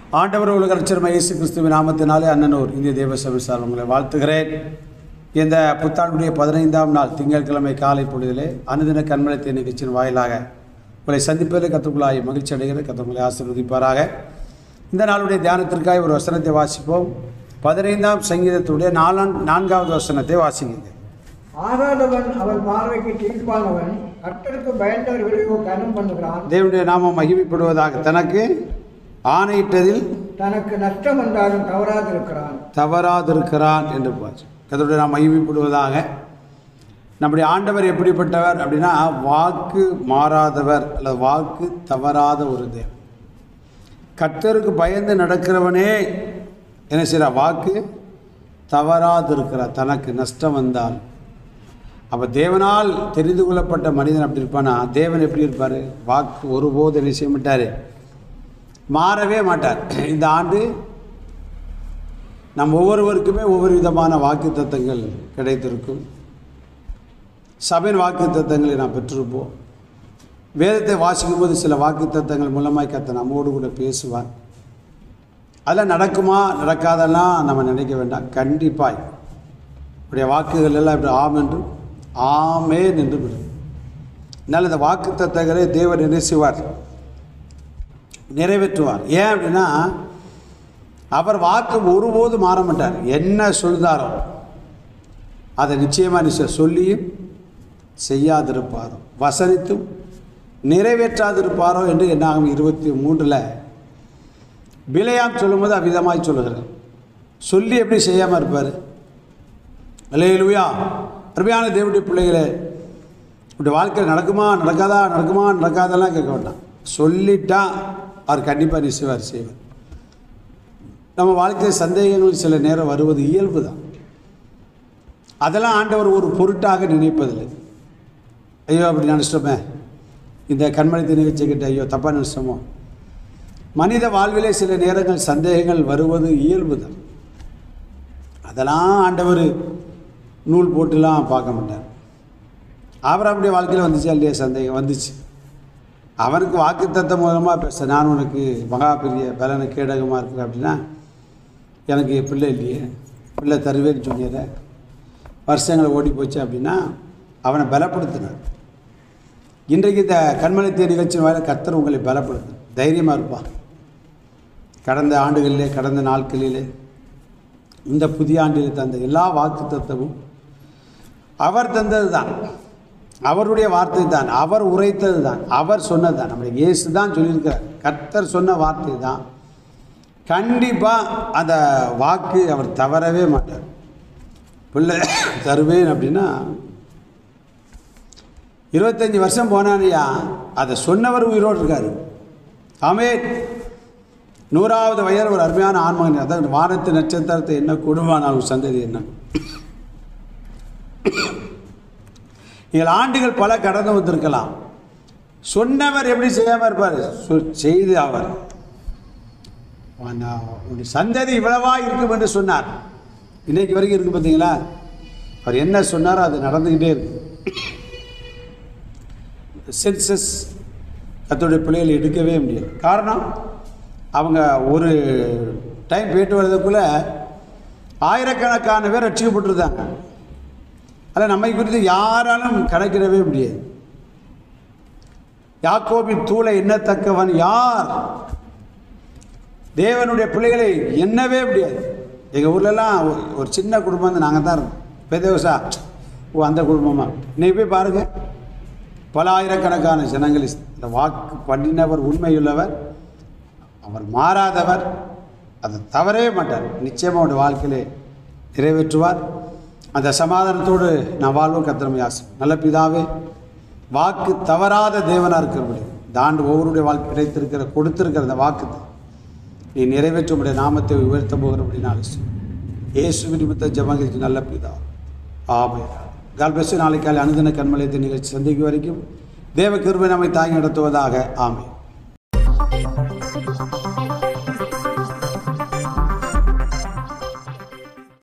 ஆண்டவர் உலக ரட்சகர் இயேசு கிறிஸ்துவின் நாமத்தினாலே அண்ணனூர் இந்திய தேவ சபை சார் உங்களை வாழ்த்துகிறேன். இந்த புத்தாண்டுடைய 15ஆம் நாள் திங்கட்கிழமை காலை பொழுதிலே அனுதின கண்மலை நிகழ்ச்சியின் வாயிலாக உங்களை சந்திப்பதில் கற்றுக்கொள்ளாய் மகிழ்ச்சி அடைகிற கற்றுக்கொள்ளை ஆசீர்வதிப்பாராக. இந்த நாளுடைய தியானத்திற்காக ஒரு வசனத்தை வாசிப்போம். 15ஆம் சங்கீதத்துடைய 4வது வசனத்தை வாசிங்க. ஆராதவன் அவன் பார்வைக்கு தீர்ப்பானவன், கர்த்தருக்கு பயந்தவர்களையோ கனம் பண்ணுகிறான். தேவனுடைய நாமம் மகிமைப்படுவதாக. தனக்கு ஆணையிட்டதில் தனக்கு நஷ்டம் வந்தாலும் தவறாதிருக்கிறான் என்று கர்த்தருடைய நாம் மகிமைப்படுவதாக. நம்முடைய ஆண்டவர் எப்படிப்பட்டவர் அப்படின்னா, வாக்கு மாறாதவர் அல்லது வாக்கு தவறாத ஒரு தேவன். கர்த்தருக்கு பயந்து நடக்கிறவனே என்ன செய்கிறார்? வாக்கு தவறாதிருக்கிறார். தனக்கு நஷ்டம் வந்தால். அப்போ தேவனால் தெரிந்து கொள்ளப்பட்ட மனிதன் அப்படி இருப்பானா, தேவன் எப்படி இருப்பார்? வாக்கு ஒருபோது என்ன செய்ய மாட்டார், மாறவே மாட்டார். இந்த ஆண்டு நம் ஒவ்வொருவருக்குமே ஒவ்வொரு விதமான வாக்கு தத்தங்கள் கிடைத்திருக்கும். சபையின் வாக்கு தத்தங்களை நாம் பெற்றிருப்போம். வேதத்தை வாசிக்கும்போது சில வாக்கு தத்தங்கள் மூலமாய் கர்த்தர் நம்மோடு கூட பேசுவார். அதெல்லாம் நடக்குமா நடக்காதெல்லாம் நம்ம நினைக்க வேண்டாம். கண்டிப்பாய் இப்படிய வாக்குகள் எல்லாம் இப்படி ஆம் என்றும் ஆமேன் என்று விடும். அதனால் இந்த வாக்கு தத்தங்களை தேவன் என்ன செய்வார்? நிறைவேற்றுவார். ஏன் அப்படின்னா, அவர் வாக்கு ஒருபோது மாற மாட்டார். என்ன சொல்கிறாரோ அதை நிச்சயமாக சொல்லியும் செய்யாதிருப்பாரோ, வசனித்தும் நிறைவேற்றாதிருப்பாரோ என்று என்னாகும் 23 பிலேயாம் சொல்லும்போது அவ்விதமாய் சொல்லுகிறார். சொல்லி எப்படி செய்யாமல் இருப்பார்? அல்லேலூயா. அருமையான தேவனுடைய பிள்ளைகளே, இப்படி வாழ்க்கையில் நடக்குமா நடக்காதெல்லாம் கேட்க வேண்டாம். சொல்லிட்டா அவர் கண்டிப்பாக செய்வார். நம்ம வாழ்க்கையில் சந்தேகங்கள் சில நேரம் வருவது இயல்பு தான். அதெல்லாம் ஆண்டவர் ஒரு பொருட்டாக நினைப்பதில்லை. ஐயோ அப்படி நினச்சிட்டோமே, இந்த கண்மலை நிகழ்ச்சிக்கிட்ட ஐயோ தப்பாக நினச்சிட்டோமோ. மனித வாழ்விலே சில நேரங்கள் சந்தேகங்கள் வருவது இயல்பு தான். அதெல்லாம் ஆண்டவர் நூல் போட்டுலாம் பார்க்க மாட்டார். அவர் அப்படியே வாழ்க்கையில் வந்துச்சு இல்லையா? சந்தேகம் வந்துச்சு. அவனுக்கு வாக்கு தத்தம் மூலமாக பேச, நான் உனக்கு மகா பெரிய பலனை கேடகமாக இருக்கிறேன் அப்படின்னா, எனக்கு பிள்ளை இல்லையே, பிள்ளை தருவேன்னு சொன்னீர, வருஷங்களை ஓடி போச்சு அப்படின்னா அவனை பலப்படுத்தினார். இன்றைக்கு இந்த கண்மலை நிகழ்ச்சி வாயில கர்த்தர் உங்களை பலப்படுத்து. தைரியமாக இருப்பான். கடந்த ஆண்டுகளிலே, கடந்த நாட்களிலே, இந்த புதிய ஆண்டில் தந்த எல்லா வாக்கு தத்தமும் அவர் தந்தது தான், அவருடைய வார்த்தை தான், அவர் உரைத்தது தான், அவர் சொன்னது தான். நம்முடைய இயேசு தான் சொல்லியிருக்கிறார். கர்த்தர் சொன்ன வார்த்தை தான். கண்டிப்பாக அந்த வாக்கு அவர் தவறவே மாட்டார். பிள்ளை தருவேன் அப்படின்னா 25 வருஷம் போனானையா, அதை சொன்னவர் உயிரோடு இருக்கார். ஆமென். 100வது வயதில் ஒரு அருமையான ஆன்மகன், அதாவது வானத்து நட்சத்திரத்தை என்ன கொடுவானால் ஒரு சந்ததி என்ன. இதில் ஆண்டுகள் பல கடந்து வந்திருக்கலாம். சொன்னவர் எப்படி செய்யாமல் இருப்பார்? செய்து அவர் சந்ததி இவ்வளவா இருக்கும் என்று சொன்னார். இன்னைக்கு வரைக்கும் இருக்கு. பார்த்தீங்களா? அவர் என்ன சொன்னாரோ அது நடந்துக்கிட்டே இருக்கு. சென்சஸ் கர்த்தருடைய பிள்ளைகளை எடுக்கவே முடியாது. காரணம், அவங்க ஒரு டைம் போயிட்டு வர்றதுக்குள்ளே ஆயிரக்கணக்கான பேர் ரட்சிக்கப்பட்டிருந்தாங்க. அதில் நம்மை குறித்து யாராலும் கணக்கிடவே முடியாது. யாக்கோபின் தூளை எண்ணத்தக்கவன் யார்? தேவனுடைய பிள்ளைகளை எண்ணவே முடியாது. எங்கள் ஊர்லெலாம் ஒரு சின்ன குடும்பம் வந்து நாங்கள் தான் இருக்கோம். பெதேவசா அந்த குடும்பமாக இன்னைக்கு போய் பாருங்கள், பல ஆயிரக்கணக்கான ஜனங்கள். இந்த வாக்கு பண்ணினவர் உண்மையுள்ளவர், அவர் மாறாதவர், அதை தவறவே மாட்டார். நிச்சயமாக அவருடைய வாழ்க்கையிலே நிறைவேற்றுவார். அந்த சமாதானத்தோடு நான் வாழ்வோம். கர்த்தர் ஆசை. நல்ல பிதாவே, வாக்கு தவறாத தேவனாக இருக்கிறபடி இந்த ஆண்டு ஒவ்வொருடைய வாழ்க்கை கிடைத்திருக்கிற கொடுத்திருக்கிற அந்த வாக்கு நீ நிறைவேற்றும்படிய நாமத்தை உயர்த்த போகிறபடினால இயேசுவின் நிமித்த ஜெபங்களுக்கு நல்ல பிதா. ஆமென். God bless you. நாளைக்கு காலை அனுதின கண்மலை நிகழ்ச்சி சந்திக்கும் வரைக்கும் தேவ கிருபை நம்மை தாங்கி நடத்துவதாக. ஆமென்.